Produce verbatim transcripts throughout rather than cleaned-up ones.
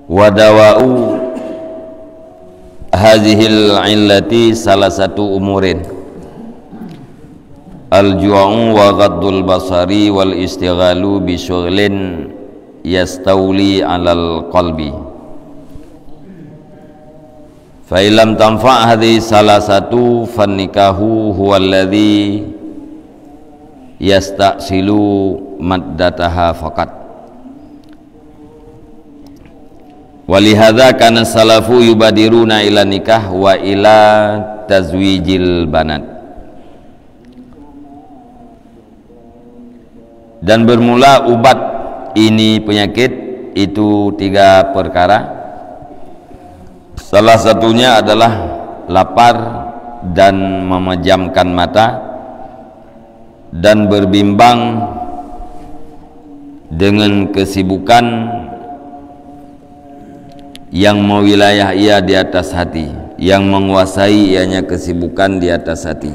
Wa dawa'u hadhil illati salah satu umurin al-ju'u wa ghaddul basari wal istighalu bi syughlin yastawli 'alal qalbi. Fa illam tanfa' hadhihi salah satu fan nikahu huwa alladhi yastasilu maddataha faqat. Walihadza kana salafu yubadiruna ila nikah wa ila tazwijil banat. Dan bermula ubat ini penyakit itu tiga perkara. Salah satunya adalah lapar dan memejamkan mata dan berbimbang dengan kesibukan yang mewilayah ia di atas hati, yang menguasai ianya kesibukan di atas hati.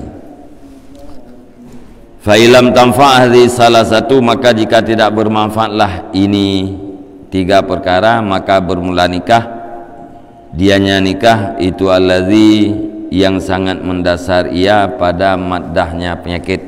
Fa ilam tanfa' hadhihi salah satu, maka jika tidak bermanfaatlah ini tiga perkara, maka bermula nikah. Dianya nikah itu allazi yang sangat mendasar ia pada maddahnya penyakit.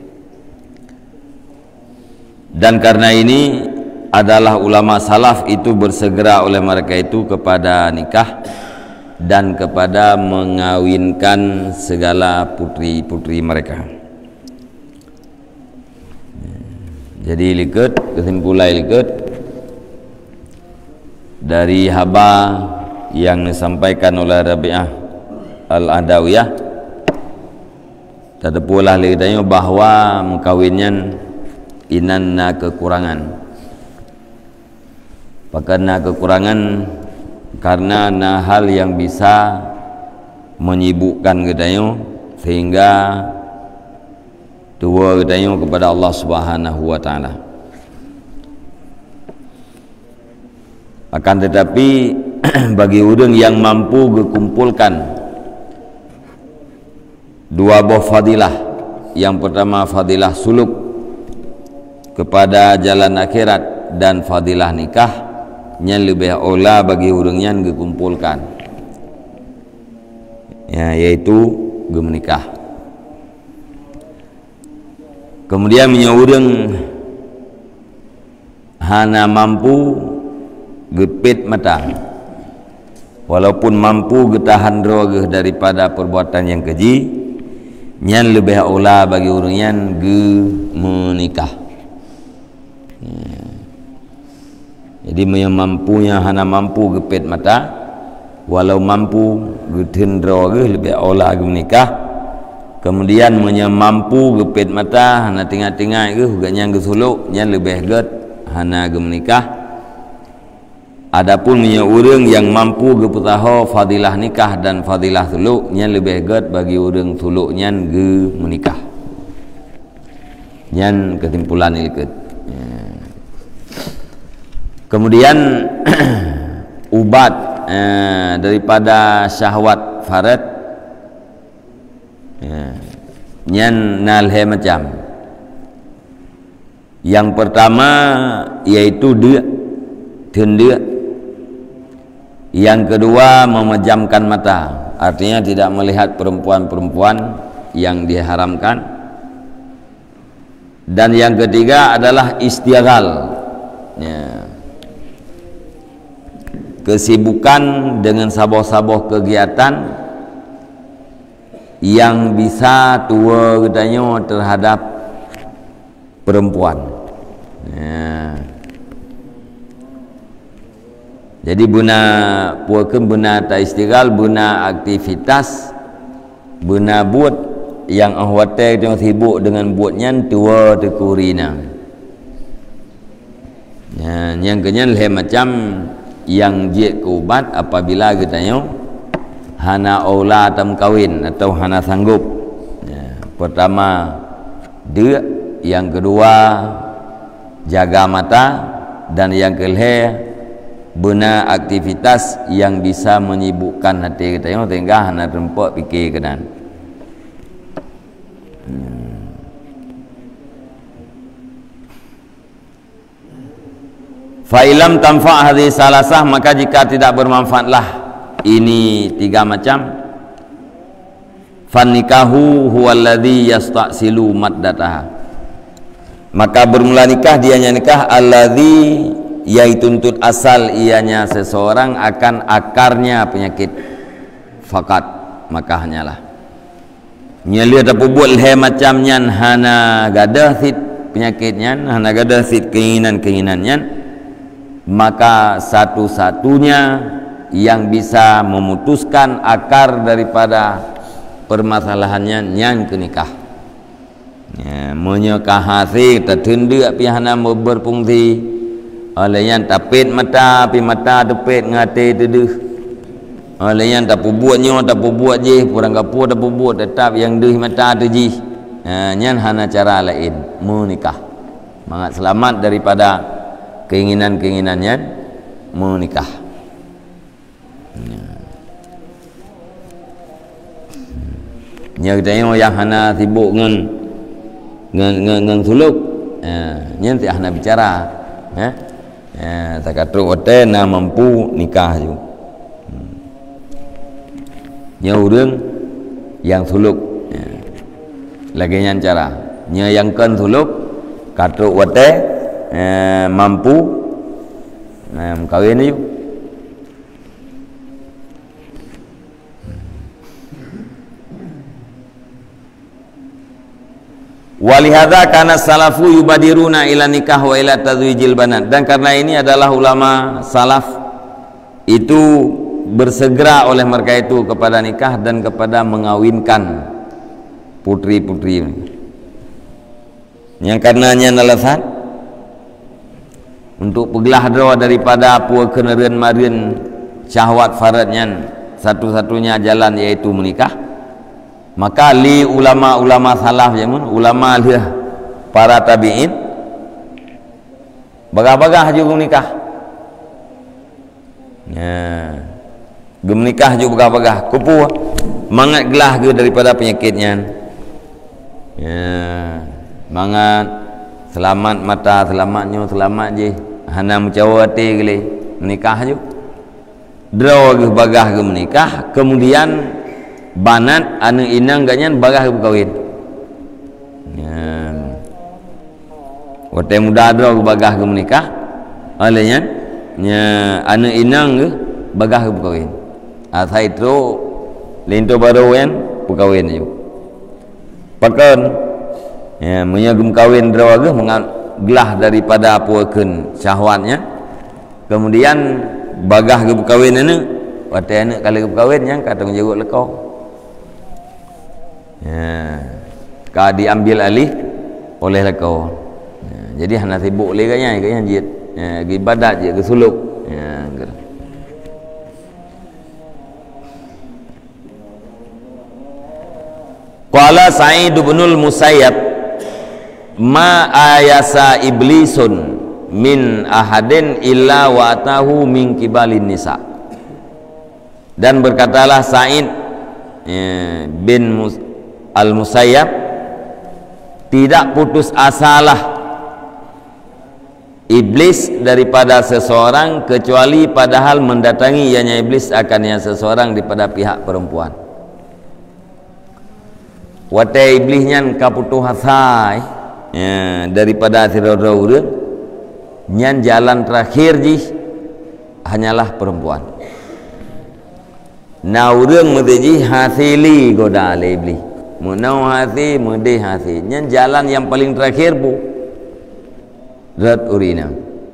Dan karena ini adalah ulama salaf itu bersegera oleh mereka itu kepada nikah dan kepada mengawinkan segala putri-putri mereka. Jadi likut, kesimpulan likut dari haba yang disampaikan oleh Rabi'ah Al-Adawiyah, terdepulah likutnya bahwa mengkawinnya inanna kekurangan. Karena kekurangan karena nah hal yang bisa menyibukkan gedayo sehingga tua gedayo kepada Allah Subhanahu wa taala. Akan tetapi bagi orang yang mampu kumpulkan dua buah fadilah. Yang pertama fadilah suluk kepada jalan akhirat dan fadilah nikah, yang lebih olah bagi orangnya dikumpulkan, ya, yaitu menikah. Kemudian menyeorang hana mampu gepit mata, walaupun mampu getahan roh daripada perbuatan yang keji, yang lebih olah bagi orangnya menikah. Ya. Jadi yang mampunya hana mampu gepit mata, walau mampu getendra lebih olah menikah. Kemudian yang mampu gepit mata hana tinggal-tinggal ke huganya gesuluk yang lebih get hana menikah. Adapun yang orang yang mampu geputaho fadilah nikah dan fadilah suluk yang lebih get bagi orang suluknya ge menikah. Yang kesimpulan ikut. Kemudian ubat eh, daripada syahwat farad ya, nyan nalhe macam. Yang pertama yaitu dia tendia. Yang kedua memejamkan mata, artinya tidak melihat perempuan-perempuan yang diharamkan. Dan yang ketiga adalah istighal, ya, kesibukan dengan saboh-saboh kegiatan yang bisa tua katanya terhadap perempuan. Ya. Jadi buna puakeun buna ta istighal, buna aktivitas, buna buat yang ahwate yang sibuk dengan buatnya tua tekurina. Ya, yang kenyal le macam yang je ke ubat apabila katanya hana aula tam kawin atau hana sanggup. Ya, pertama dia, yang kedua jaga mata, dan yang kelih bena aktivitas yang bisa menyibukkan hati katanya sehingga hana tempat fikir kenan. Fa ilam tanfa' hadhihi salasah, maka jika tidak bermanfaatlah ini tiga macam, fan nikahu huwallazi yastasilu maddataha, maka bermula nikah dianya nikah alladzi, yaitu tuntut asal ianya seseorang akan akarnya penyakit, fakat maka hanyalah nyali ataupun buat le macam nyan hana gadah sit penyakitnya, hana gadah sit keinginan-keinginannya, maka satu-satunya yang bisa memutuskan akar daripada permasalahannya nyan ke nikah. Ya, menyekah hati tertunda pihana berfungsi oleh yang tapit mata pi mata tepit ngate teduh, oleh yang tak buatnya tak buat je kurang gapo tak buat tetap yang deh mata tu ji. Ha, nyan hana cara lain menikah, mangat selamat daripada keinginan-keinginannya menikah. Nya kita yang hana sibuk ngan ngan ngan, ngan suluk, eh nya ti hana bicara, eh eh takatru ote na mampu nikah ju. Nya urang yang suluk, eh, lagi nya cara nya yang kan suluk katru ote eh, mampu eh, kawin ju. Walihada kana salafu yubadiruna ila nikah wa ila tazwijil banat, dan karena ini adalah ulama salaf itu bersegera oleh mereka itu kepada nikah dan kepada mengawinkan putri-putri. Yang karenanya alasan untuk pegelah doa daripada puan keneran marin syahwat faradnya, satu-satunya jalan yaitu menikah. Maka li ulama-ulama salaf jamun, ulama liah para tabi'in bagah-bagah juga menikah. Ya, menikah juga bagah-bagah. Kupu mangat gelah ke daripada penyakitnya. Ya, mangat selamat mata, selamatnya selamat je. Hana mencawati gele menikah juga. Draw ke bagah ke menikah, kemudian banat anu inang ganyan bagah berkawin. Ya. Wate muda ada bagah ke menikah, olehnya nya anu inang ke bagah berkawin. Asai itu linto baru kan berkawin ju. Pakan ya menyagum kawin draw ke mengelah daripada apukeun syahwatnya. Kemudian bagah ke berkawin anu wate anu kali berkawin yang katong jago lekau. Ya, ka diambil alih oleh lekau. Ya, jadi hana sibuk le kanya kanya jit. Ya, ibadat je ke suluk. Ya, gitu. Qala Sa'id bin al-Musayyab ma ayasa iblisun min ahadin illa wa atahu min kibalin nisa. Dan berkatalah Sa'id ya, bin Mus Al-Musayyab, tidak putus asalah iblis daripada seseorang kecuali padahal mendatangi ianya iblis akan yang seseorang daripada pihak perempuan. Wate iblisnya kaputuh hasai ya, daripada sirora nyan jalan terakhir ji hanyalah perempuan. Na urang mesti hasili goda le iblis. Munau hati mudih hati nyan jalan yang paling terakhir bu rat urina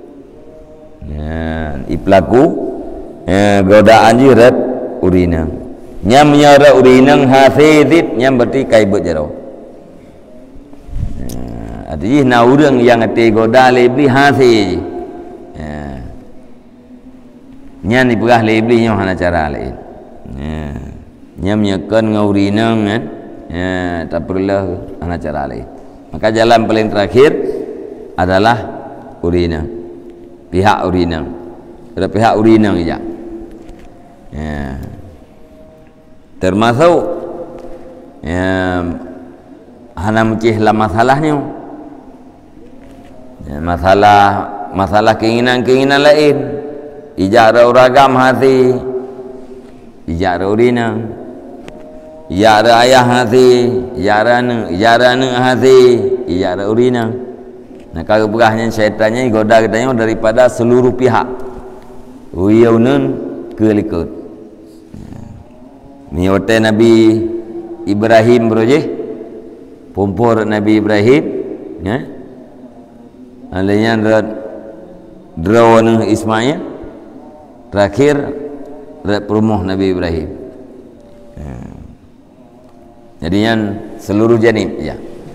ya, iplaku ya, godaan ji rat urina nyam nyara urinang hati dit nyam berarti kai bet jaro ya, artinya na urang yang ati goda lebih hati ya, nyan ipegah lebih nyam hana cara lain ya, nyam nyakan ngaurinang kan ya, tak perlulah anak cara lain. Maka jalan paling terakhir adalah urina, pihak urina. Ada pihak urina saja. Ya. Termasuk ya, hana mecih lah masalahnya. Ya, masalah masalah keinginan-keinginan lain. Ijara uragam hati, ijara urina, ijara ayah hati, ijara ne, ijara ne hati, ijara urina. Nah kalau berahnya syaitannya goda katanya daripada seluruh pihak. Uyaunan kelikut. Miyote Nabi Ibrahim broje, pompor Nabi Ibrahim, ya. Alanya rat drawana Ismail, terakhir rat perumuh Nabi Ibrahim. Ya. Jadi yang seluruh janib, ya.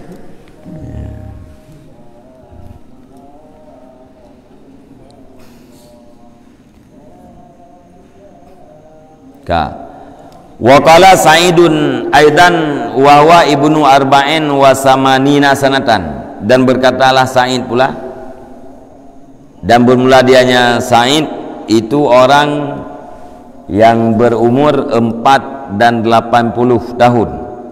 Ka wa qala Sa'idun aidan wa huwa ibnu arba'in wa samanina sanatan, dan berkatalah Sa'id pula, dan bermula dianya Sa'id itu orang yang berumur empat dan delapan puluh tahun.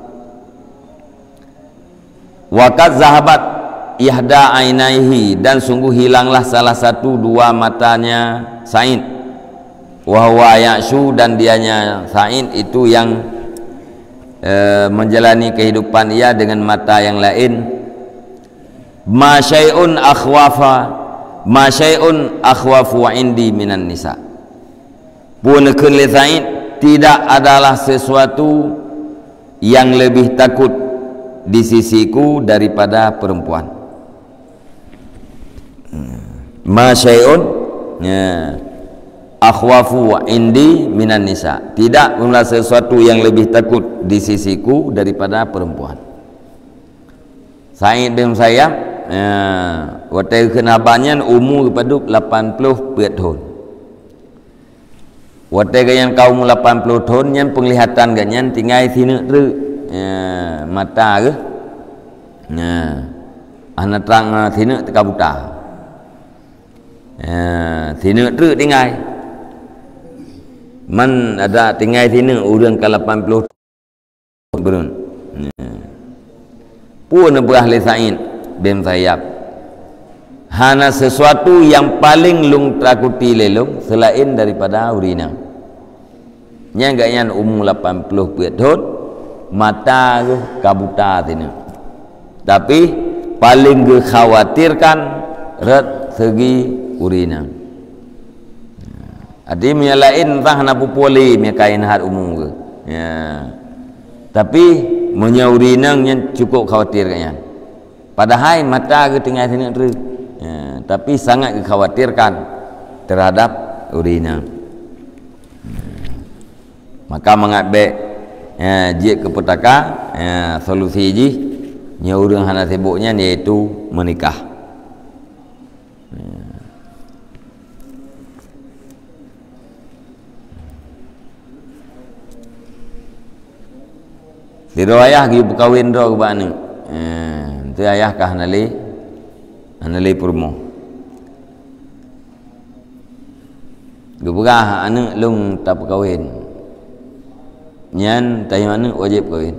Wa qad zahabat ihda ainaihi, dan sungguh hilanglah salah satu dua matanya Sa'id. Wa huwa ya'shu, dan dianya Sa'id itu yang e, menjalani kehidupan ia dengan mata yang lain. Ma syai'un akhwafa ma syai'un akhwafu indi minan nisa. Punekeun li Sa'id, tidak adalah sesuatu yang lebih takut di sisiku daripada perempuan. Ma syai'un, ya, akhwafu indi minan nisa, tidak pula sesuatu yang lebih takut di sisiku daripada perempuan. Sa'id bin Musayyab, ya, waktu kenabannya umur kepada lapan puluh tahun. Waktu yang kaum lapan puluh tahun yang penglihatan ganyan tinggal sini tu, ya, mata ke, ya, anak terang sini teka buta, ya, sini tu tinggal. Man ada tinggal sini orang ke lapan puluh berun. Ya. Pun berahli Sa'id bin Musayyab, hana sesuatu yang paling lung takuti lelong selain daripada urina. Nya gaknya umur lapan puluh tahun, mata ke kabuta sini. Tapi paling ge khawatirkan rat segi urina. Adi punya lain entah nak pupuli punya kain hat umum ke, ya. Tapi punya urina yang cukup khawatir kan. Padahal mata ke tinggal sini tu, ya. Tapi sangat dikhawatirkan terhadap urina. Maka mengambil, ya, jik ke petaka, ya, solusi ji, nya urang hana sibuknya iaitu menikah. Ya. Di ayah gi berkahwin ro ke bani. Eh, tu ayah kah nali nali purmo. Geberah anu lung tak berkahwin. Nyan tayo anu wajib kahwin.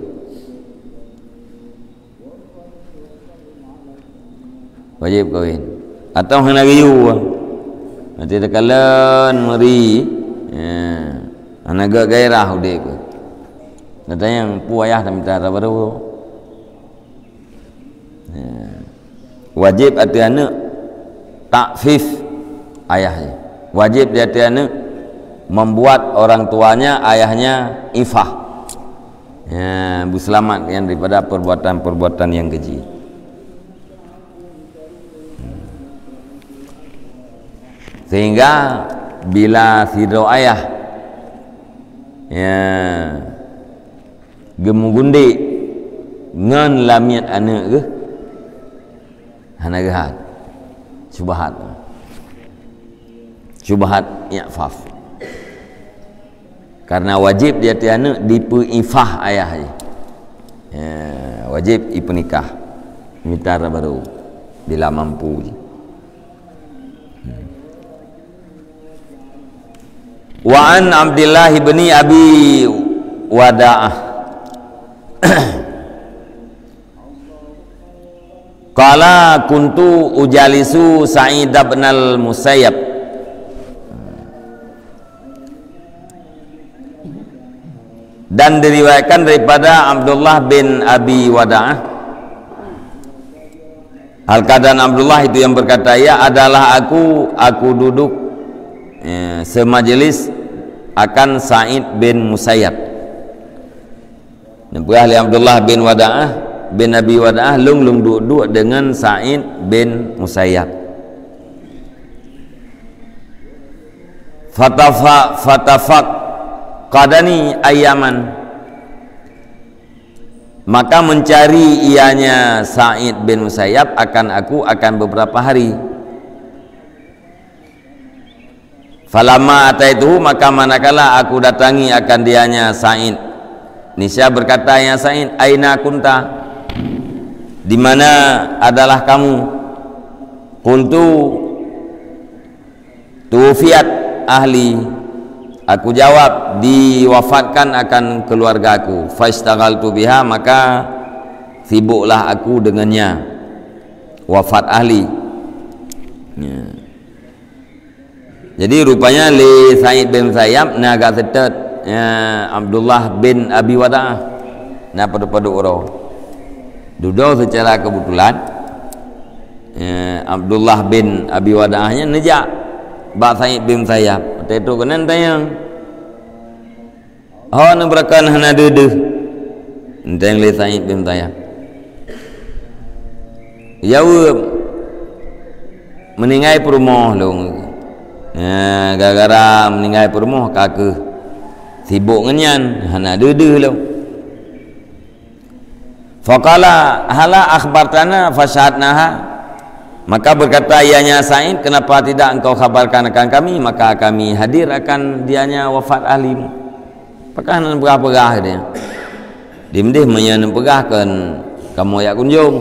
Wajib kahwin. Atau hana giyu. Nanti tekalan meri. Eh, ana gak gairah udah ke. Kata yang pu ayah dah minta baru. Ya. Wajib hati anak takfif ayahnya. Wajib dia hati anak membuat orang tuanya, ayahnya ifah. Ya, berselamat yang daripada perbuatan-perbuatan yang keji. Sehingga bila sidro ayah, ya, gemugundi ngan lamiat anak ke hana gehat syubhat syubhat i'faf, karena wajib dia ti anak dipuifah ayah je, ya, wajib ipunikah minta baru bila mampu je. hmm. Wa an Abdullah bin Abi Wada'ah Qala kuntu ujalisu Sa'id bin al-Musayyab. Dan diriwayatkan daripada Abdullah bin Abi Wada'ah, Al-Qadan Abdullah itu yang berkata, ya adalah aku aku duduk ya, semajelis akan Sa'id bin Musayyab. Nampak ahli Abdullah bin Wada'ah bin Abi Wada'ah lung lung duduk dengan Sa'id bin Musayyab. Fatafa fatafaq qadani ayaman, maka mencari ianya Sa'id bin Musayyab akan aku akan beberapa hari. Falamma ataitu, maka manakala aku datangi akan dianya Sa'id, nisya berkata, ya Sa'id, aina kunta, di mana adalah kamu? Qultu tuwfiyat ahli, aku jawab diwafatkan akan keluargaku. Fastaghaltu biha, maka sibuklah aku dengannya, wafat ahli ya. Jadi rupanya li Sa'id bin Musayyab naga setet ya, Abdullah bin Abi Wada'ah na pada-pada orang duduk secara kebetulan ya, Abdullah bin Abi Wada'ahnya nejak ba Sa'id bin Musayyab itu kena tayang oh na berakan hana dede tayang li Sa'id bin Musayyab jawab meningai perumah long ya, gara-gara meninggal perumah kakak sibuk ngenyan hana dede lo. Faqala hala akhbartana fasyahadnaha, maka berkata ianya Sa'id, kenapa tidak engkau kabarkan akan kami, maka kami hadir akan dianya wafat ahlimu. Apakah nan berapa-berah dia dimdih menyan pegahkan kamu ya kunjung.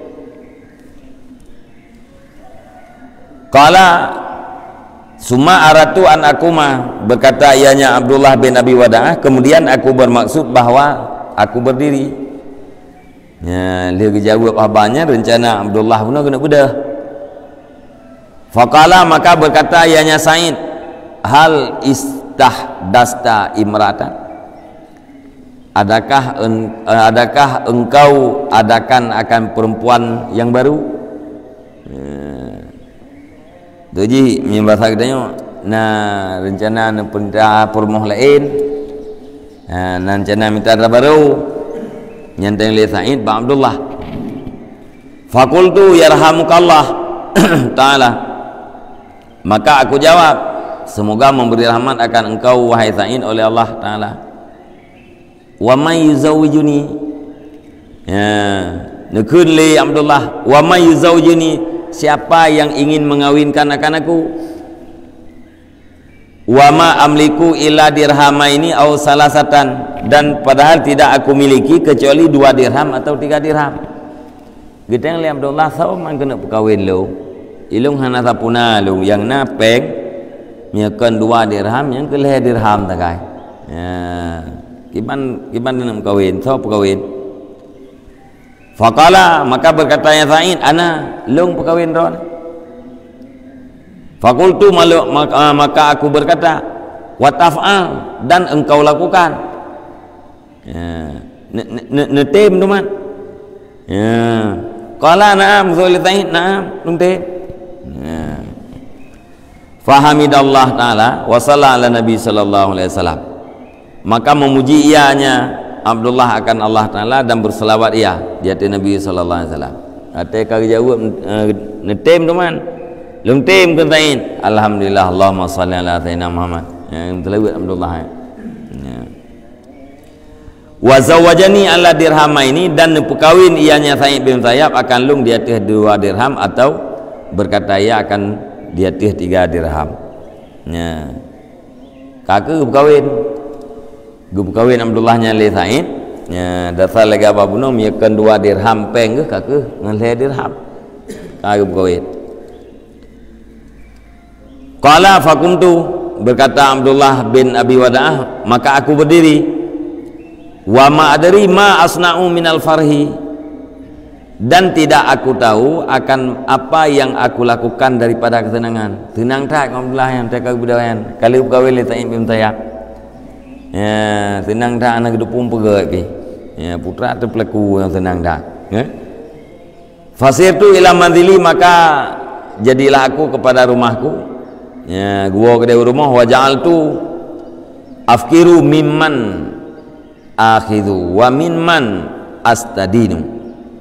Qala summa aratu an akuma, berkata ianya Abdullah bin Abi Wada'ah, kemudian aku bermaksud bahwa aku berdiri ya, dia jawab abahnya rencana Abdullah pun kena budah. Faqala, maka berkata ianya Sa'id, hal istahdasta imratan, adakah en, adakah engkau adakan akan perempuan yang baru ya. Jadi bahasa katanya nah rencana nak perintah permoh lain nah rencana minta baru nyanteng li Sa'id ba Abdullah. Fakultu yarhamukallah ta'ala, maka aku jawab, semoga memberi rahmat akan engkau wahai Sa'id oleh Allah Ta'ala. Wa may yuzawijuni ya nakun li Abdullah, wa may yuzawijuni, siapa yang ingin mengawinkan akan aku? Wa ma amliku illa dirhamaini aw salasatan, dan padahal tidak aku miliki kecuali dua dirham atau tiga dirham. Gedeng li Abdullah saw man kena perkawin lo ilung hana sapuna lo yang napeng miakan dua dirham yang keleh dirham takai ya kiban kiban nak perkawin saw perkawin. Faqala, maka berkatanya Sa'id, ana long perkawin ron. Fakultu malu, maka, maka aku berkata, wa taf'al, dan engkau lakukan ya netem teman ya. Qala na'am zul Sa'id, na'am netem ya. Fahamidallah ta'ala wa salla ala nabi sallallahu alaihi wasallam, maka memuji ianya Abdullah akan Allah Ta'ala dan berselawat ia di atas Nabi sallallahu alaihi wasallam. Ate kau jawab netem teman lung tem kan tain alhamdulillah Allahumma salli ala sayyidina Muhammad ya telawat Abdullah ya. Wa zawajani ala dirhamaini, dan perkawin ianya Sa'id bin Musayyab akan lung di atas dua dirham atau berkata ia akan di atas tiga dirham ya. Kakak berkawin gu kawin Abdullahnya li Sa'id ya, dasar lega babuno miakan dua dirham peng ke kakak ngan le dirham kakak kawin. Qala fakumtu, berkata Abdullah bin Abi Wada'ah, maka aku berdiri. Wa ma adri ma asna'u minal farhi, dan tidak aku tahu akan apa yang aku lakukan daripada ketenangan. Tenang tak Abdullah yang tak kebudayan kalau pegawai le tak bin tayak. Ya, tenang tak anak dupung pegawai pi. Ya, putra tu pelaku yang tenang tak. Ya. Fasir tu ila manzili, maka jadilah aku kepada rumahku. Ya, gua ke rumah wa ja'altu afkiru mimman akhidhu wa mimman astadinu.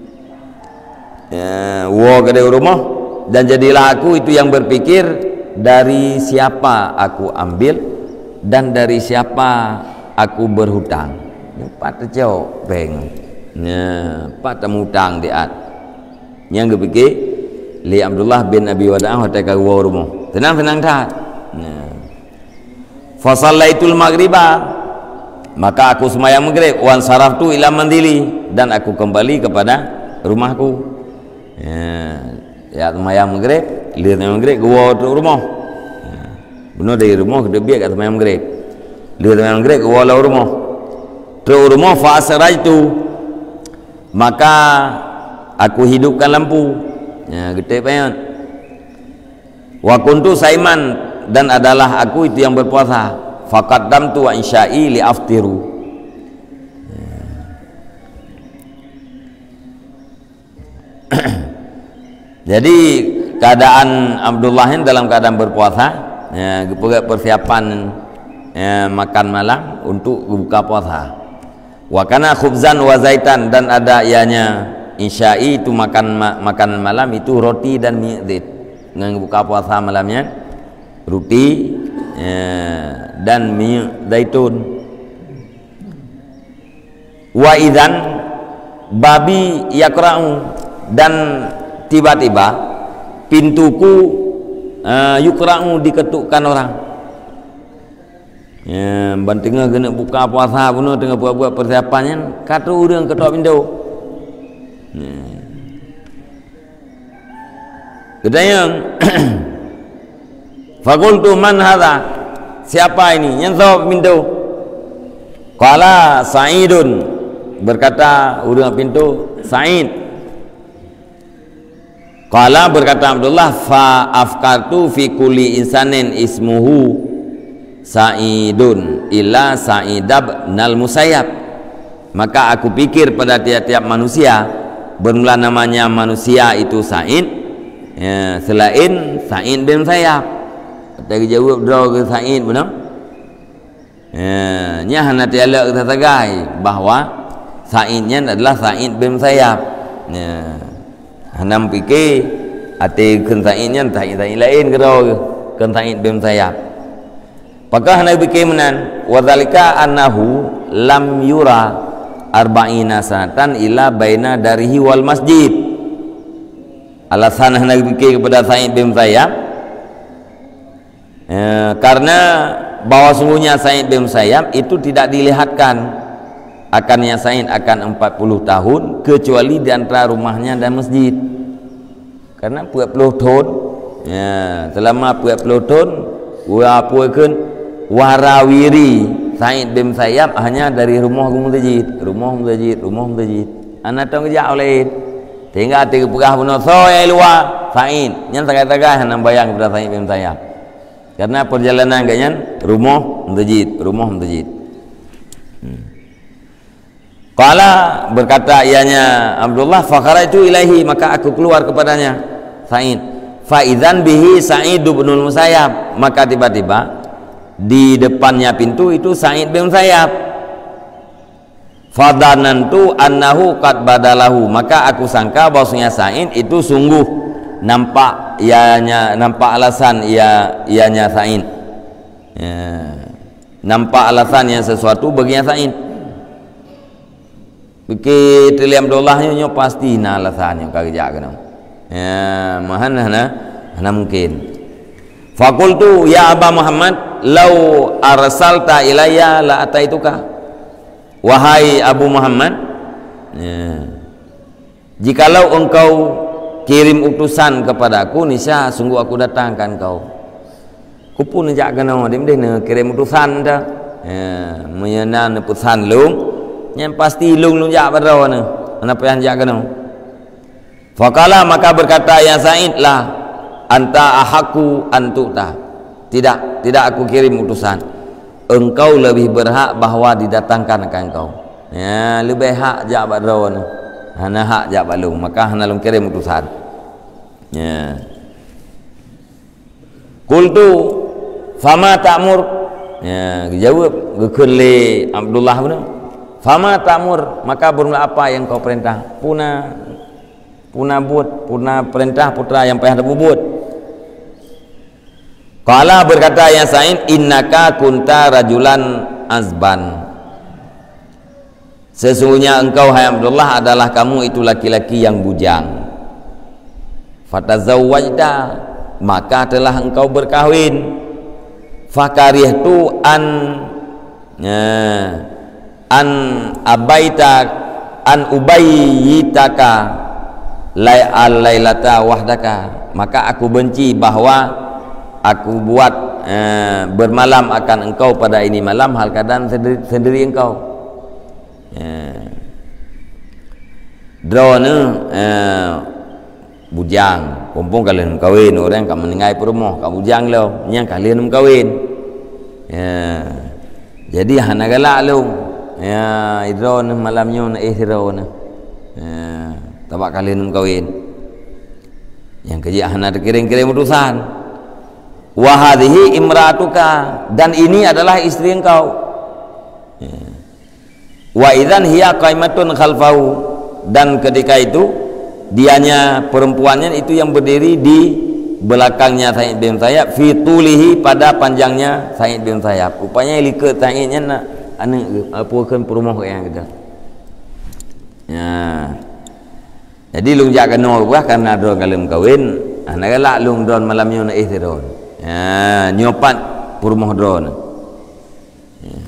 Ya, wa ke rumah, dan jadilah aku itu yang berpikir dari siapa aku ambil dan dari siapa aku berhutang. Pat jauh peng. Ya, pat hutang diat. Yang berpikir li Abdullah bin Abi Wada'ah hotel ka rumah. Tenang-tenang tak. Ya. Fa sallaitul maghriba, maka aku sembahyang maghrib, wan saraftu ila mandili, dan aku kembali kepada rumahku. Ya, ya sembahyang maghrib, lihat maghrib gua ke rumah. Ya. Benar dari rumah ke biak kat sembahyang maghrib. Lihat sembahyang maghrib gua lah rumah. Terus rumah fa asraitu, maka aku hidupkan lampu. Ya, gede banget. Wa kuntu saiman, dan adalah aku itu yang berpuasa. Faqaddamtu wa insya'i li aftiru. Jadi keadaan Abdullah ini dalam keadaan berpuasa, ya, persiapan ya, makan malam untuk buka puasa. Wa kana khubzan wa zaitan, dan ada ianya insya'i itu makan ma makan malam itu roti dan minyak zait. Dengan buka puasa malamnya roti ya, dan minyak zaitun. Wa idzan babi yakra'u, dan tiba-tiba pintuku uh, yukra'u diketukkan orang. Ya, bantingnya kena buka puasa pun tengah buat-buat persiapannya, kata orang ketok pintu. Ya. Katanya fakultu man hadha, siapa ini yang jawab pintu? Qala Sa'idun, berkata orang pintu Sa'id. Qala, berkata Abdullah, fa afkartu fi kulli insanin ismuhu Sa'idun illa Sa'idab nal Musayyab, maka aku pikir pada tiap-tiap manusia bermula namanya manusia itu Sa'id, ya, selain Sa'id bin Musayyab. Kita jawab draw ke Sa'id benar. Ya, nya hana tiala kita tagai bahwa Sa'idnya adalah Sa'id bin Musayyab. Ya. Hanam fikir ati kentainya entai entai lain ke ro kentain bin Musayyab. Apakah hanam fikir menan wa zalika annahu lam yura arba'ina sanatan ila baina darihi wal masjid. Alasan hanam fikir kepada Sa'id bin Musayyab eh, karena bahwa sungguhnya Sa'id bin Musayyab itu tidak dilihatkan akannya Sa'id akan empat puluh tahun kecuali di antara rumahnya dan masjid. Karena empat puluh tahun ya, selama empat puluh tahun wapukeun warawiri Sa'id bin Musayyab hanya dari rumah ke masjid, rumah masjid, rumah masjid. Anak tong kerja oleh tinggal tiga pegah benar so ya luar Sa'id nyan tagay-tagay hanam bayang kepada Sa'id bin Musayyab. Karena perjalanan ganyan rumah masjid, rumah masjid. Hmm. Qala, berkata ianya Abdullah, fakharaitu ilaihi, maka aku keluar kepadanya Sa'id. Fa idzan bihi Sa'id bin Musayyab, maka tiba-tiba di depannya pintu itu Sa'id bin Musayyab. Fadanantu annahu qad badalahu, maka aku sangka bahwasanya Sa'id itu sungguh nampak ianya, nampak alasan ia ianya Sa'id. Ya, nampak alasannya sesuatu baginya Sa'id. Begitu liam dolahnya nyo pasti na alasannya kerja kena. Ya, mahan hana hana mungkin. Fakultu ya Aba Muhammad, lau arsalta ilayya la ataituka. Wahai Abu Muhammad, ya, jikalau engkau kirim utusan kepadaku, niscaya sungguh aku datangkan kau. Kupun jak kena dim deh kirim utusan dah. Ya, menyenan utusan lung. Yang pasti lung lung jak pada ni. Kenapa yang jak kena? Faqala, maka berkata ya Sa'id, lah anta ahaku antuta. Tidak, tidak aku kirim utusan. Engkau lebih berhak bahawa didatangkan akan engkau. Ya, lebih hak jak badron. Hana hak jak balung, maka hana lung kirim utusan. Ya. Qultu fama ta'mur. Ya, jawab gekele Abdullah bin fama ta'mur, maka bermula apa yang kau perintah? Puna puna buat, puna perintah putra yang payah buat. Qala, berkata ya Sa'id, innaka kunta rajulan azban. Sesungguhnya engkau hai Abdullah adalah kamu itu laki-laki yang bujang. Fatazawwajta, maka telah engkau berkahwin. Fakarihtu an ya, an abaita an ubayyitaka lailata wahdaka, maka aku benci bahwa aku buat eh, bermalam akan engkau pada ini malam hal keadaan sendiri, sendiri engkau. Eh, drone eh, bujang, kumpul kalian kawin orang kamu meninggal perumah, kamu bujang lo, yang kalian kawin. Ya, jadi hana galak lo. Ya, drone malamnya na eh drone. Ya, tabak kalian kawin. Yang kerja hana kirim-kirim utusan. Wa hadhihi imratuka, dan ini adalah istri engkau. Ya. Wa idzan hiya qaimatun khalfahu, dan ketika itu dianya perempuannya itu yang berdiri di belakangnya Sa'id bin Musayyab, fi tulihi, pada panjangnya Sa'id bin Musayyab. Rupanya likat Sa'idnya nak anu apa kan perumah yang kita. Ya. Jadi lung jak kena buah karena ada kalim kawin, anak galak lung don malamnya nak istirahat. Ya, nyopat perumah drone. Ya.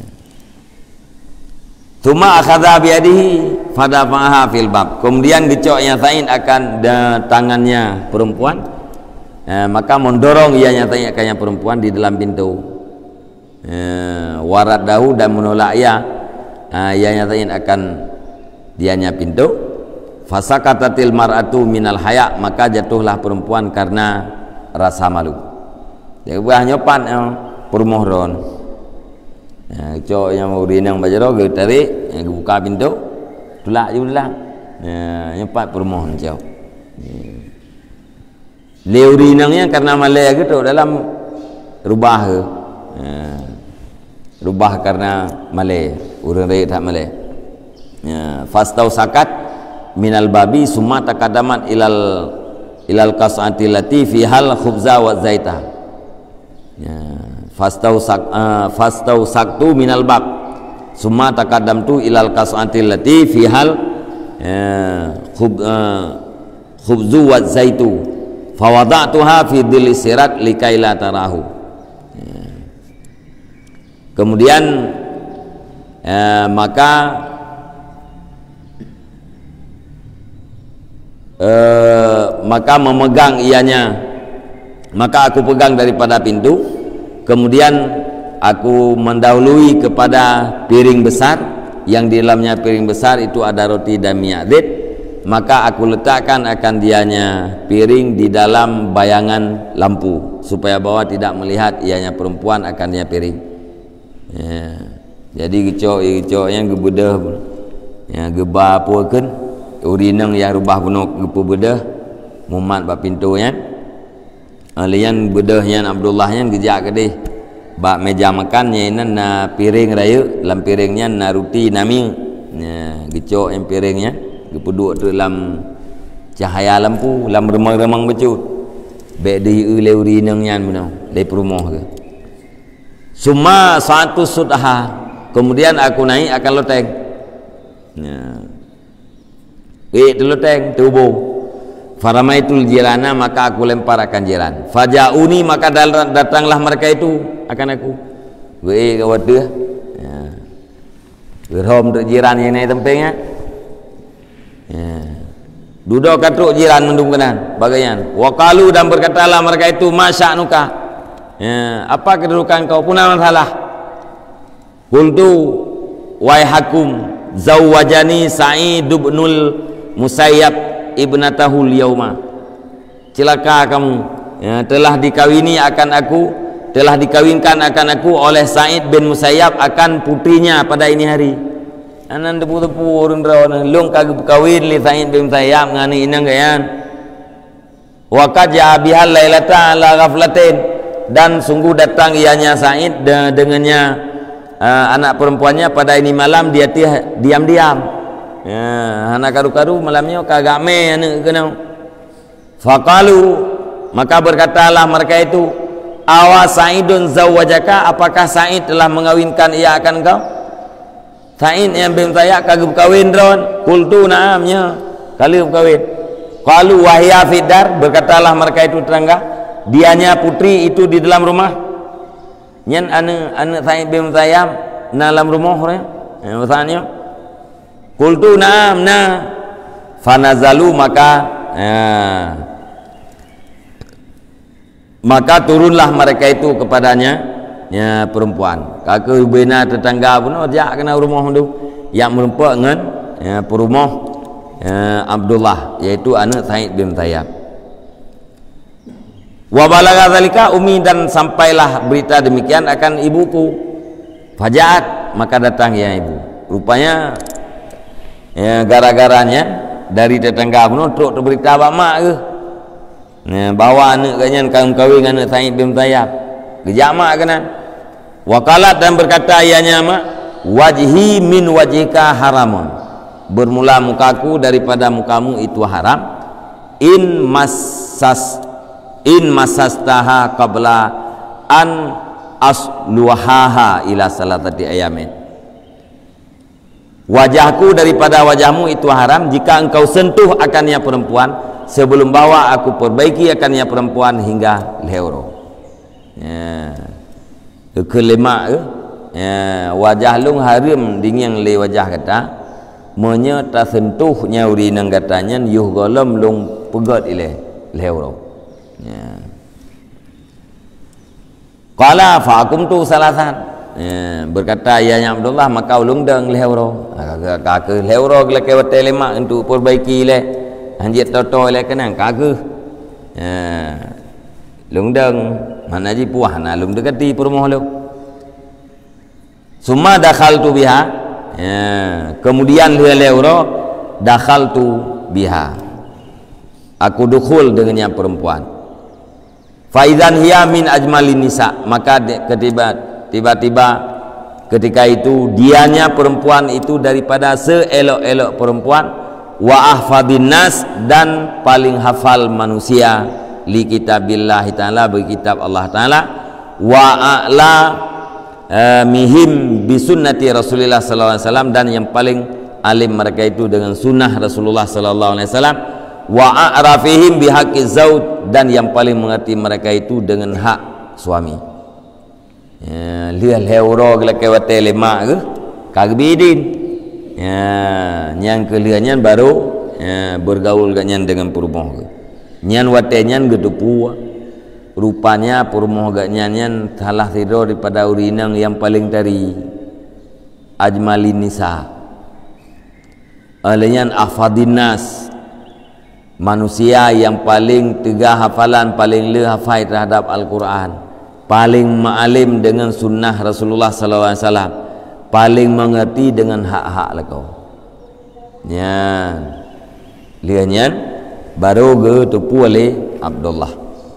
Tuma akhadha biyadihi fadafa'aha fil bab. Kemudian gecoknya Sa'id akan tangannya perempuan, ya, maka mendorong ianya Sa'id akannya perempuan di dalam pintu. Ya, warat dahu, dan menolak ia, ya, ianya Sa'id akan dianya pintu. Fasakatatil mar'atu minal haya, maka jatuhlah perempuan karena rasa malu. Dia buah nyopan yang perumah ron. Ya, cok yang mau rinang bajaro ge tarik, yang buka pintu, tulak je ulang. Ya, nyopat perumah cok. Ya. Leu rinangnya karena malai gitu dalam rubah ke. Ya. Rubah karena malai, urang raya tak malai. Ya, fastau sakat minal babi summa takadamat ilal ilal qas'ati lati fi hal khubza wa zaitah. Ya, fastau sak uh, fastau saktu minal bab summa taqaddamtu ilal qas'atil lati fi hal ya, khub uh, khubzu wa zaitu fa wada'tuha fi dhilli sirat likaila tarahu. Ya. Kemudian uh, maka uh, maka memegang ianya, maka aku pegang daripada pintu, kemudian aku mendahului kepada piring besar, yang di dalamnya piring besar itu ada roti dan minyak zait, maka aku letakkan akan dianya piring di dalam bayangan lampu supaya bawah tidak melihat ianya perempuan akan dia piring. Ya. Jadi gecok-gecok yang gebedah, yang geba apa kan, urinang yang rubah penuh gepu bedah, mumat bak pintunya. Alian bedahnya Abdullahnya gejak ke deh bak meja makannya ini na piring raya, dalam piringnya na roti nami, ya, gecok yang piringnya gepuduk tu dalam cahaya lampu, dalam remang-remang becut baik di ulai urinangnya benar dari perumah ke. Summa satu sudahah, kemudian aku naik akan loteng, ya, eh loteng tubuh. Faramaitul jirana, maka aku lempar akan jiran. Fajauni, maka datanglah mereka itu akan aku. Gue kawat dia. Ya. Berhom untuk jiran yang naik tempengnya. Ya. Duduk katruk jiran mendung kenan. Bagaimana? Wakalu, dan berkatalah mereka itu, Masya nuka. Ya. Apa kedudukan kau? Punah masalah. Qultu wai hakum zawwajani Sa'id ibnul Musayyab ibnatahu al-yauma. Celaka kamu, ya, telah dikawini akan aku, telah dikawinkan akan aku oleh Sa'id bin Musayyab akan putrinya pada ini hari. Anan tepu-tepu urun rawan long kagak kawin li Sa'id bin Musayyab ngani inang gayan. Wa qad ja'a bihal lailata ala ghaflatin, dan sungguh datang ianya Sa'id de dengannya uh, anak perempuannya pada ini malam dia diam-diam. Ya, anak karu-karu malamnya kagak me anak kenau. Faqalu, maka berkatalah mereka itu, awa Sa'idun zawwajaka, apakah Sa'id telah mengawinkan ia akan kau? Sa'id yang bin Musayyab kagak kawin ron. Qultu na'amnya, kali kawin. Qalu wahya fidar, berkatalah mereka itu tetangga, dianya putri itu di dalam rumah. Nyen ane ane Sa'id bin Musayyab dalam rumah orang. Ya, maksudnya qultu na'am na fanazalu, maka ya, maka turunlah mereka itu kepadanya, ya, perempuan kakak bina tetangga pun ajak kena rumah tu yang merupakan dengan, ya, perumah, ya, Abdullah, yaitu anak Sa'id bin Musayyab. Wa balagha zalika ummi, dan sampailah berita demikian akan ibuku. Fajaat, maka datang ya ibu. Rupanya ya, gara-garanya dari tetangga pun truk berita bak mak ke, ya, bawa anak kanyan kawin kawin anak Sa'id bin Musayyab kejak mak kena. Wakalat, dan berkata ianya mak, wajhi min wajhika haramun, bermula mukaku daripada mukamu itu haram. In masas in masastaha qabla an asluhaha ila salatati ayamin. Wajahku daripada wajahmu itu haram jika engkau sentuh akannya perempuan sebelum bawa aku perbaiki akannya perempuan hingga lehoro. Ya. Kelima ke, ya, wajah lung haram dingin le wajah kata menye ta sentuhnya uri nang katanya yuh golom lung pegat ile lehoro. Ya. Qala fa akumtu salasan, ya, berkata ianya Abdullah, maka ulung deng lehoro kakak lehoro kelake wate lemak untuk perbaiki le anjit toto le kenang kakak, ya, lung deng mana ji puah na lung dekati perumah lu. Summa dakhaltu biha, ya, kemudian dia lehoro dakhaltu biha, aku dukhul dengannya perempuan. Faizan hiya min ajmalin nisa, maka tiba-tiba ketika itu dianya perempuan itu daripada seelok-elok perempuan, wa ahfadin nas, dan paling hafal manusia, li kitabillah ta'ala, bagi kitab Allah ta'ala, wa a'la uh, mihim bisunnati Rasulullah sallallahu alaihi wasallam, dan yang paling alim mereka itu dengan sunnah Rasulullah sallallahu alaihi wasallam, wa a'rafihim bihaqqi zauj, dan yang paling mengerti mereka itu dengan hak suami. Ya, lihat heuro kelake wate lemak ke kagbidin, ya, yang kelihannya baru, ya, bergaul ganyan dengan perumah ke nyan wate nyan gedepu rupanya perumah ganyan nyan salah tidur daripada urinang yang paling dari ajmalin nisa, alenyan afadinas, manusia yang paling tegah hafalan, paling le hafai terhadap Al-Quran, paling ma'alim dengan sunnah Rasulullah sallallahu alaihi wasallam, paling mengerti dengan hak-hak lekau. Nyan lianyan baru ge tupu oleh Abdullah.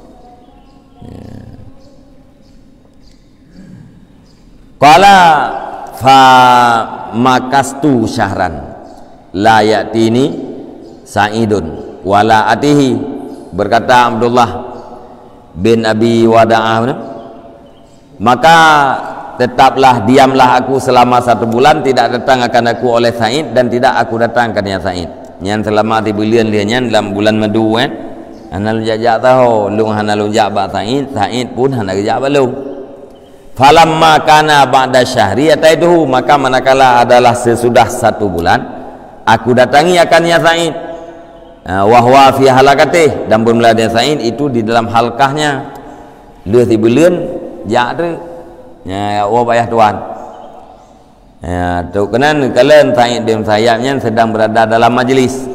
Qala fa makastu syahran la ya'tini Sa'idun wala atihi, berkata Abdullah bin Abi Wada'ah, maka tetaplah diamlah aku selama satu bulan, tidak datang akan aku oleh Sa'id, dan tidak aku datang akannya Sa'id. Nyan selama di bulan dia nyan dalam bulan madu kan, hanal jajak tahu lung hanal jajak ba Sa'id, Sa'id pun hanal jajak balung. Falamma kana ba'da syahri ataiduhu, maka manakala adalah sesudah satu bulan aku datangi akannya Sa'id. Uh, wahwa fi halakatih, dan bermula dengan Sa'id itu di dalam halkahnya leh ti belian jak tu ya wa bayah tuan ya tu kenan kalian Sa'id bin Musayyab sedang berada dalam majlis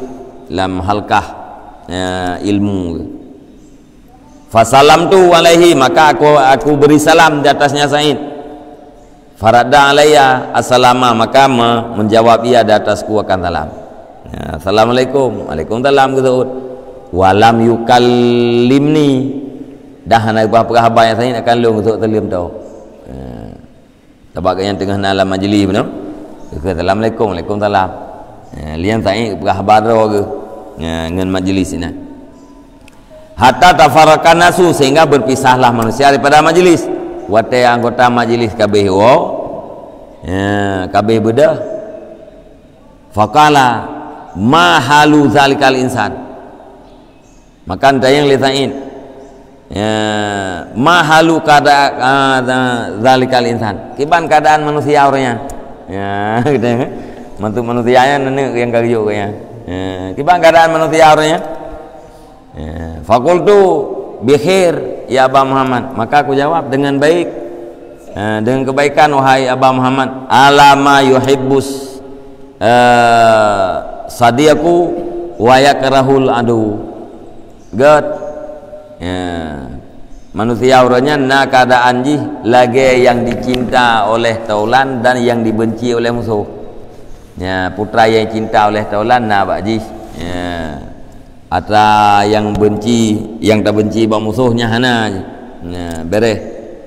lam halkah uh, ilmu. Fasalam tu alaihi, maka aku aku beri salam di atasnya Sa'id. Faradda alayya assalama, maka menjawab ia di atasku akan salam. Ya, assalamualaikum, waalaikumsalam gitu. Walam yukallimni, dah nak apa khabar yang Sa'id akan long untuk terlim tau. Ya. Sebab yang tengah dalam majlis benar. Assalamualaikum, waalaikumsalam. Ya, lian Sa'id khabar ke ya, dengan majlis ini. Hatta tafarraqan nasu, sehingga berpisahlah manusia daripada majlis. Wate anggota majlis kabeh wo ya kabeh bedah. Faqala ma halu zalikal insan, maka tayang li Sa'id ya ma halu kada uh, zalikal insan, kiban keadaan manusia orangnya ya gitu ya. Mantu manusianya nenek yang kagiyo kaya ya kiban keadaan manusia orangnya. Ya, fakultu bikhair ya Aba Muhammad, maka aku jawab dengan baik, ya, dengan kebaikan wahai Aba Muhammad. Alama yuhibbus uh, sadiaku wa yakrahul adu. God ya, manusia orangnya na keadaan jih lagi yang dicinta oleh taulan dan yang dibenci oleh musuh. Ya, putra yang cinta oleh taulan na bak jih ya, atau yang benci, yang tak benci bak musuhnya hana ya, beres.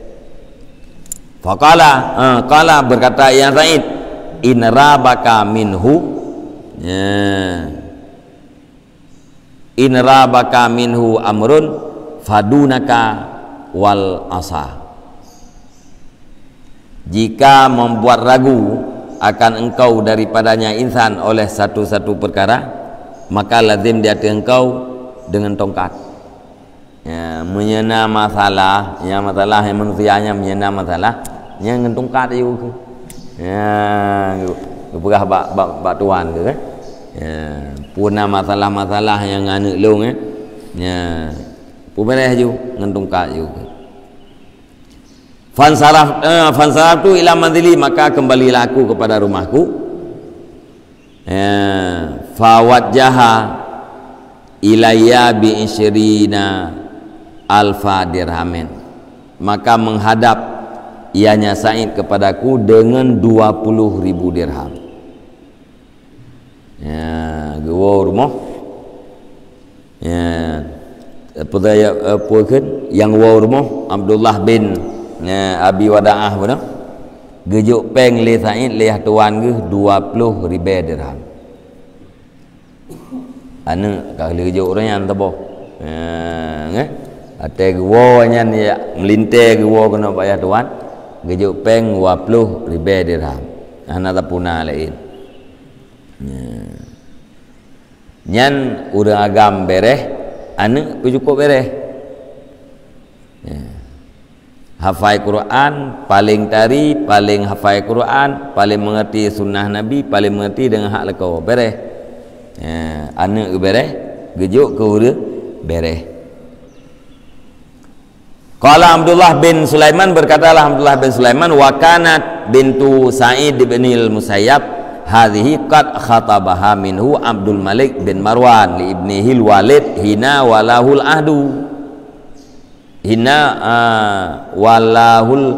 Faqala uh, qala berkata yang Sa'id, in rabaka minhu ya, in rabaka minhu amrun fadunaka wal asa, jika membuat ragu akan engkau daripadanya insan oleh satu-satu perkara, maka lazim di hati engkau dengan tongkat ya, menyena masalah ya, masalah yang manusianya menyena masalah yang dengan tongkat itu ya, berah bak bak bak tuan ke kan ya, puna masalah-masalah yang anu long eh ya, pubereh ju dengan tongkat juga. Fansaraf eh, fansaraf tu ila manzili, maka kembalilah aku kepada rumahku. Ya, fawajjaha ilayya bi isyrina alfa dirhamin, maka menghadap ianya Sa'id kepadaku dengan dua puluh ribu dirham. Ya, gua rumah ya, apa daya apa kan yang gua rumah Abdullah bin ya, Abi Wada'ah benar. Gejuk peng le Sa'id le tuan ke dua puluh ribu dirham. Anu kalau gejuk orangnya entah boh. Eh, ate gua nya ya melinte gua kena bayar tuan. Gejuk peng dua puluh ribu dirham. Ana tak puna lain. Nyan urang agam bereh, anu cukup bereh. Ya. Hafal Quran, paling tari, paling hafal Quran, paling mengerti sunnah Nabi, paling mengerti dengan hak lekau bereh. Ya, anu bereh, gejuk ke ura bereh. Qala Abdullah bin Sulaiman, berkatalah Abdullah bin Sulaiman, wa kanat bintu Sa'id bin al-Musayyab hadhihi qad khatabaha minhu Abdul Malik bin Marwan li ibnihi al-Walid hina walahul ahdu. Hina uh, walahul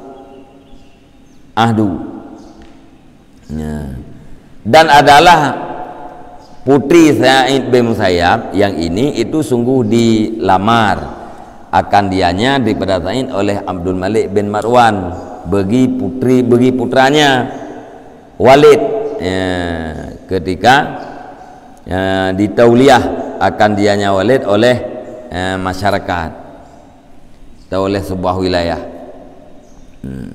ahdu ya. Dan adalah putri Sa'id bin Musayyab yang ini itu sungguh dilamar akan dianya daripada Sa'id oleh Abdul Malik bin Marwan bagi putri bagi putranya Walid ya, ketika ya, ditauliah akan dianya Walid oleh ya, masyarakat atau oleh sebuah wilayah. Hmm.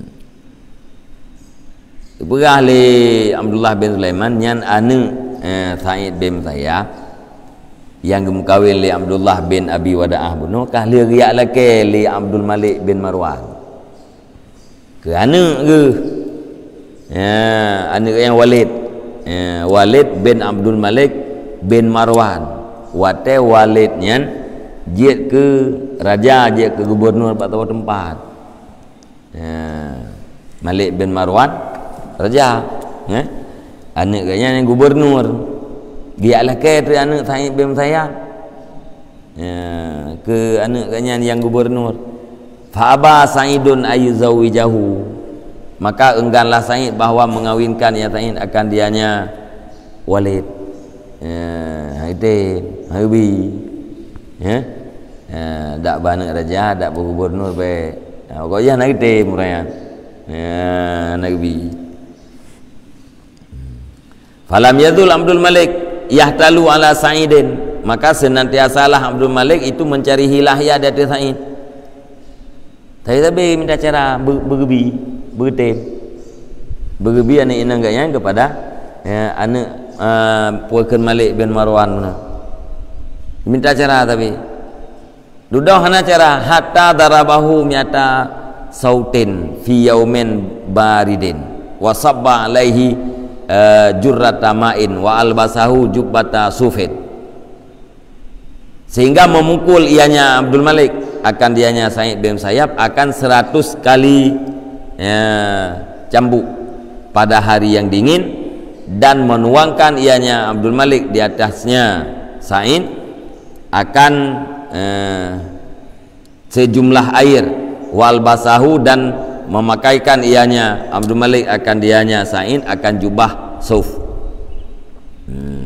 Berah li Abdullah bin Sulaiman yang anu eh, Sa'id bin Musayyab yang gemkawin li Abdullah bin Abi Wada'ah bunuh kah li riak laki li Abdul Malik bin Marwan ke anu ke ya, anu yang Walid ya, Walid bin Abdul Malik bin Marwan wate Walid nyan jid ke raja, jid ke gubernur pada tempat ya, Malik bin Marwan raja ya, anak kayaknya yang gubernur Gialah ke tu anak Said bin Musayyab. Ya, ke anak kanyan yang gubernur. Fa aba Sa'idun ayuzawijahu. Maka engganlah Said bahawa mengawinkan ya Said akan dianya Walid. Ya, itu Habi. Ya. Ya, dak bana raja, dak gubernur be. Ya, pokoknya nak itu murayan. Ya, Nabi. Falam yadul Abdul Malik yahtalu ala Sa'idin. Maka senantiasalah Abdul Malik itu mencari hilahnya dari Sa'id. Saya tapi minta cara bergebi, bergetem, bergebi anak inang gaya kepada ya, anak uh, Puakan Malik bin Marwan mana. Minta cara tapi dudah hana cara hatta darabahu miata sautin fi yaumin baridin wa sabba alaihi uh, jurrata ma'in wa albasahu jubbata sufid, sehingga memukul ianya Abdul Malik akan dianya Said bin Musayyab akan seratus kali ya, cambuk pada hari yang dingin, dan menuangkan ianya Abdul Malik di atasnya Said akan eh, sejumlah air wal basahu, dan memakaikan ianya Abdul Malik akan dianya Said akan jubah suf. hmm.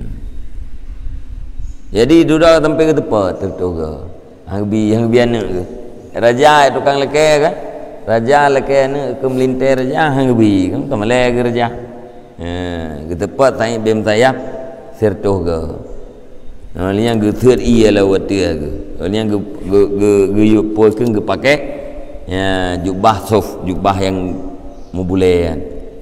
Jadi duduk tempat ke tempat tertuga Hangbi yang biana ke raja tukang leke kan, raja leke ni ke melintir raja hangbi kan ke malai ke raja eh ke tempat Said bin Musayyab sertuh ke liang ge thir ia la watia ke liang ge ge ge ge pol ke ge pakai ya jubah suf, jubah yang mubule kan.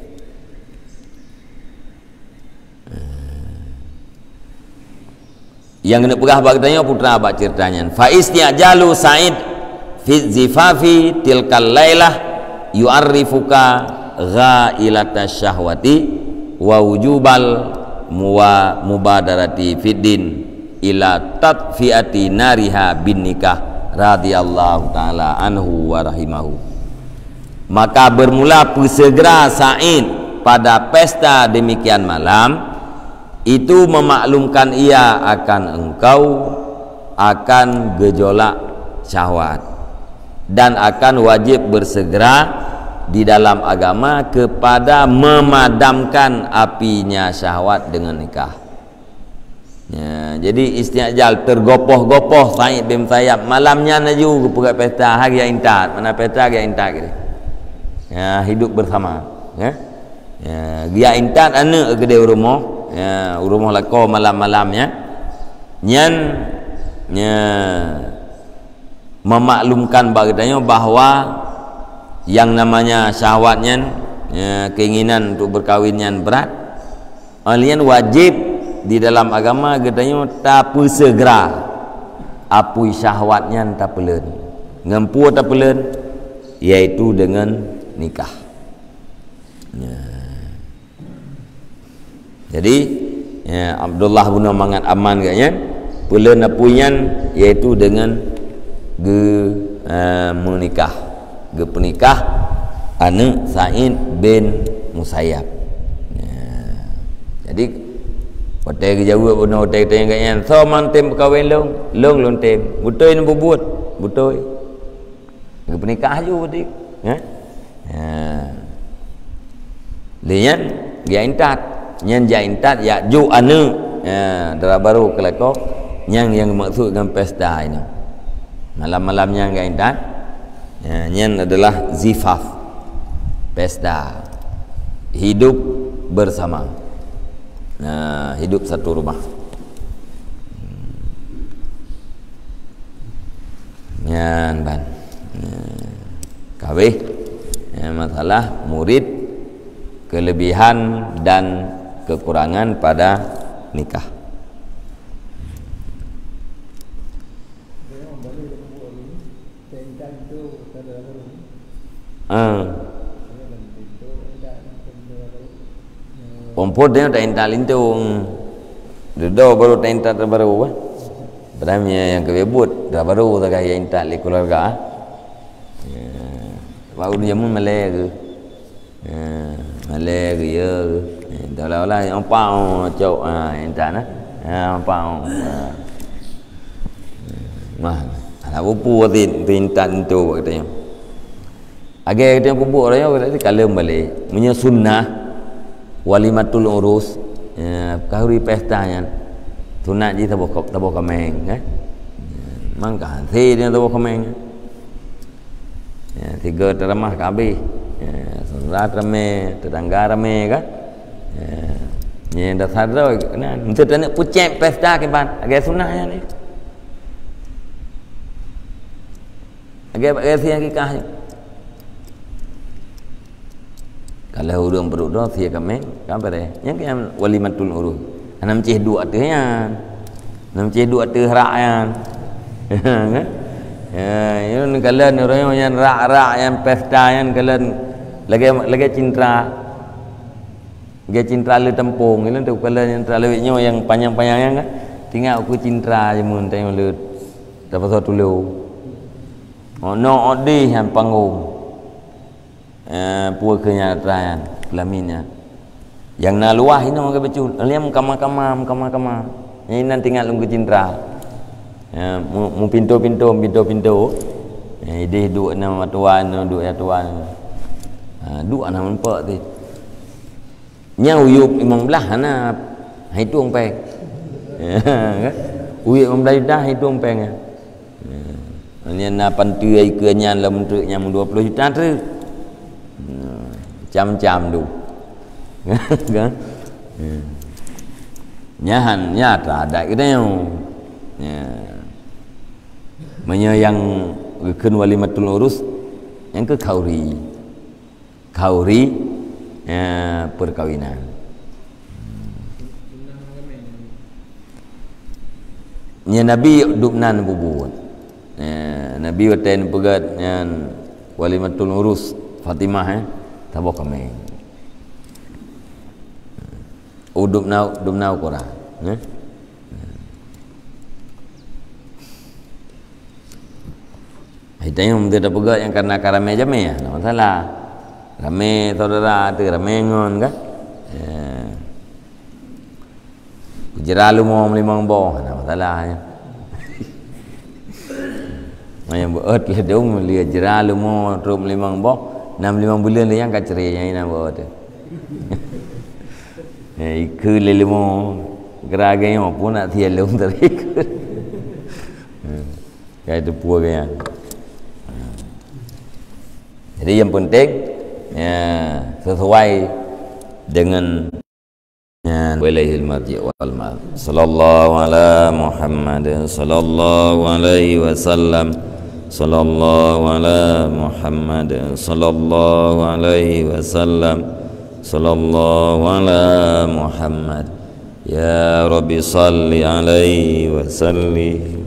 Yang kena pegah bagtanya putra abak ceritanya fa istiajalu Sa'id fi zifafi tilkal lailah yu'arrifuka ghailata syahwati wa wujubal muwa mubadarati fiddin ila tatfiati nariha bin nikah radhiyallahu taala anhu wa rahimahu. Maka bermula persegera Sa'id pada pesta demikian malam itu memaklumkan ia akan engkau akan gejolak syahwat dan akan wajib bersegera di dalam agama kepada memadamkan apinya syahwat dengan nikah. Ya, jadi istiajal tergopoh-gopoh Said bin Musayyab malamnya naju ke pesta hari intat, mana pesta hari intat gitu. Ya, hidup bersama, ya. Ya, dia intat anak ke dia rumah. Ya, rumah lako malam-malamnya nyan nya memaklumkan bagainya bahwa yang namanya syahwatnya ya, keinginan untuk berkawinnya berat, alian wajib di dalam agama katanya tak segera apui syahwatnya tak pelen ngempu tak pelen, yaitu dengan nikah. Ya. Jadi ya, Abdullah bin Mangat aman katanya pelen apuian yaitu dengan ge uh, menikah, ge penikah anak Said bin Musayyab. Ya. Jadi hotel ke jauh pun hotel tanya katanya so mantem berkahwin long long long tem betul ni buat betul ge penikah ju betul ya. Ya. Lian dia intat nyan jaintat ya ju anu ya dara baru kelako yang yang maksud dengan pesta ini malam-malamnya jaintat ya, nyan adalah zifaf, pesta hidup bersama, nah hidup satu rumah. Nyan ban kawih ya, masalah murid kelebihan dan kekurangan pada nikah. Ah. Pompor dia tak ental itu. Dedo baru tak ental terbaru kan. Beramnya yang kebebut dah baru tak kaya ental di keluarga. Ya. Baru dia mun malai ke. Ya, malai ke ya. Dah lah lah yang pau cok ah ental nah. Ha pau. Mah, ala bupu tin tintan tu katanya. Agai dia bubu raya kata kalam balik. Punya sunnah walimatul urus. Ya, kahuri pestanya. Sunat ji tabok tabok kameng kan. Mangka thi dia tabok kameng. Ya, tiga teramah kabeh. Ya, saudara rame, tetangga rame kan. Ya, ni dah sadar kan. Untuk nak pucet pesta ke ban. Agai sunnahnya ni. Agai agai siang kikahnya. Kalau orang berdua sia kameng, apa dia? Yang yang walimatul urus. Enam cih dua tu yan. Enam cih dua tu rak yan. Kan? Ya, ini kalian orang yang rak-rak yang pesta yang kalian lagi lagi cinta. Lagi cinta le tempung, ini tu kalian yang terlalu yang panjang-panjang kan. Tinggal aku cinta je mun tengok le dapat satu lu. Oh no odi yang panggung. Eh, puak kenyataan kelaminnya yang naluah ini orang betul liam kama-kama kama-kama ini nanti tinggal lunggu cinta ya, mu, mu pintu-pintu pintu-pintu eh, ide dua nama tuan dua ya tuan ha, dua nama empat tu nya uyup imam belah na hitung peng kan uyup imam belah dah hitung peng ni na pantu ai ke nya lam tu nya dua puluh juta tu jam-jam tu kan nyahan nyata ada kita yang ya yang rukun walimatul urus yang ke kauri kauri ya, perkawinan nya nabi dubnan bubun ya, nabi waten pegat yang walimatul urus Fatimah eh tabok kami uduk nau dum nau Quran eh hitanya mesti ada pegat yang karena karame jame ya tak masalah rame saudara tu rame ngon kan eh jeralu mau limang boh tak masalah ya yang buat le dong lihat jeralu mau rum limang boh enam lima bulan le yang kat cerai yang ina buat tu. Eh ikut le limo geragai mo pun nak tiada lom tarik. Kayak itu puak yang. Jadi yang penting ya sesuai dengan ya walaihil marji wal mal. Sallallahu ala Muhammad sallallahu alaihi wasallam. Sallallahu ala Muhammad sallallahu alaihi wasallam sallallahu ala Muhammad ya Rabbi salli alaihi wasallim.